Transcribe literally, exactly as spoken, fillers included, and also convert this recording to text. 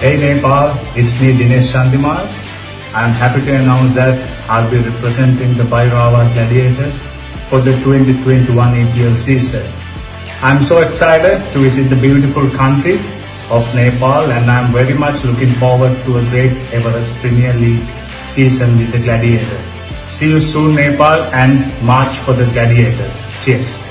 Hey Nepal, it's me Dinesh Shantimal. I'm happy to announce that I'll be representing the Bhairava Gladiators for the twenty twenty-one A P L season. I'm so excited to visit the beautiful country of Nepal, and I'm very much looking forward to a great Everest Premier League season with the Gladiators. See you soon Nepal, and march for the Gladiators. Cheers.